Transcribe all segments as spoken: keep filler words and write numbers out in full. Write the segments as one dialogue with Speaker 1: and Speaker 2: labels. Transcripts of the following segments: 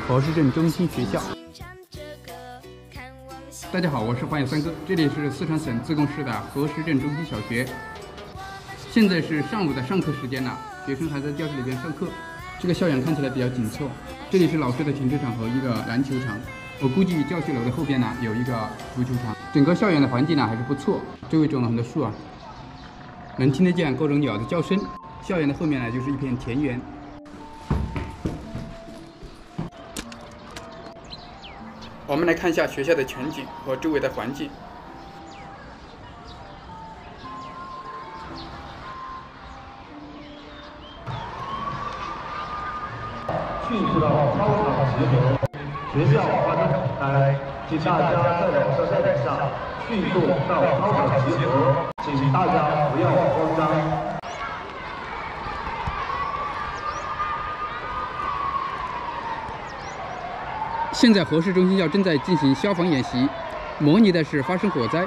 Speaker 1: 河市镇中心学校。大家好，我是花眼三哥，这里是四川省自贡市的河市镇中心小学。现在是上午的上课时间了，学生还在教室里边上课。这个校园看起来比较紧凑，这里是老师的停车场和一个篮球场。我估计教学楼的后边呢有一个足球场。整个校园的环境呢还是不错，周围种了很多树啊，能听得见各种鸟的叫声。校园的后面呢就是一片田园。我们来看一下学校的全景和周围的环境。
Speaker 2: 迅速到操场集合，学校花灯敞开，请大家在老师带领下迅速到操场集合，请大家不要慌张。
Speaker 1: 现在河市中心校正在进行消防演习，模拟的是发生火灾。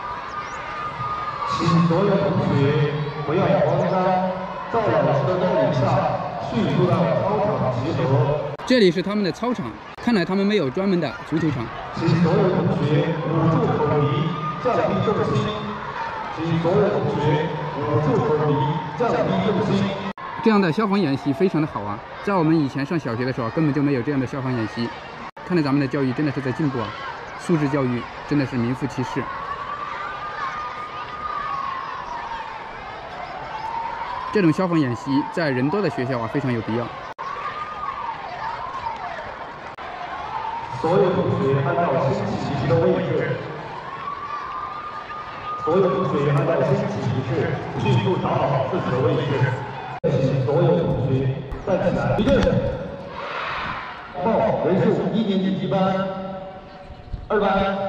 Speaker 2: 请所有同学不要慌张，在老师的带领下迅速到操场集合。
Speaker 1: 这里是他们的操场，看来他们没有专门的足球场。
Speaker 2: 请所有同学捂住口鼻，降低重心。请所有同学捂住口鼻，降低重心。
Speaker 1: 这样的消防演习非常的好啊，在我们以前上小学的时候根本就没有这样的消防演习。看来咱们的教育真的是在进步啊，素质教育真的是名副其实。这种消防演习在人多的学校啊非常有必要。
Speaker 2: 所有同学按照升旗仪式的位置，所有同学按照升旗仪式迅速找好自己的位置。请所有同学站起来，立正。报人数：一年级一班、二班、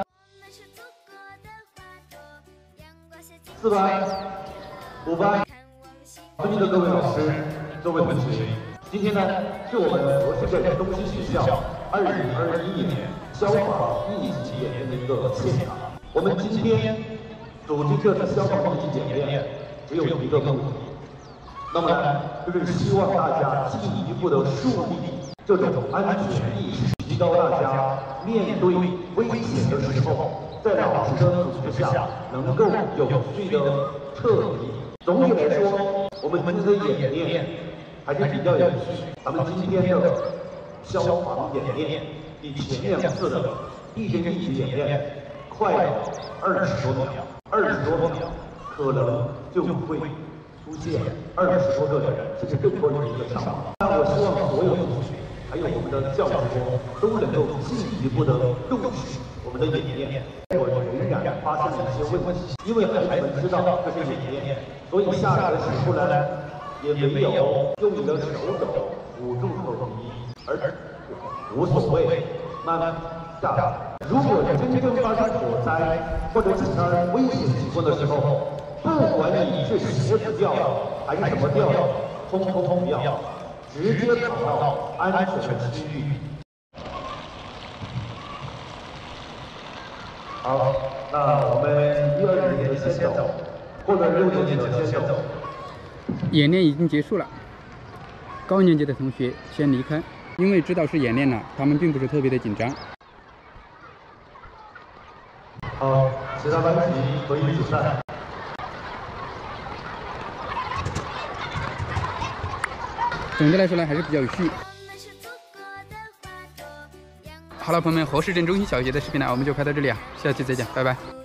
Speaker 2: 四班、五班。尊敬的各位老师、各位同学，今天呢是我们河市镇中心学校二零二一年消防一级演练的一个现场。我们今天组织这次消防一级演练，只有一个目的，那么呢，就是希望大家进一步的树立这种安全意识，提高大家面对危险的时候，在老师的组织下能够有序的撤离。总体来说，我们今天的演练还是比较有趣。咱们今天的消防演练比前两次的一人一级演练快了二十多秒，二十多秒可能就会出现二十多个人，甚至更多人的伤亡。那我希望所有同学还有我们的教职工都能够进一步的重视我们的演练。我仍然发现了一些问题，因为孩子们知道这是演练，所以下来的时候呢，也没有用你的手肘捂住口鼻，而无所谓，慢慢下来。如果真正发生火灾或者其他危险情况的时候，不管你是鞋子掉了还是什么掉了，通通不要，直接跑到安全的区域。好，那我们一二年级的先走，或者六年级的先走。
Speaker 1: 演练已经结束了，高年级的同学先离开，因为知道是演练了，他们并不是特别的紧张。
Speaker 2: 好，其他班级可以解散。
Speaker 1: 总的来说呢，还是比较有序。好了，朋友们，河市镇中心小学的视频呢，我们就拍到这里啊，下期再见，拜拜。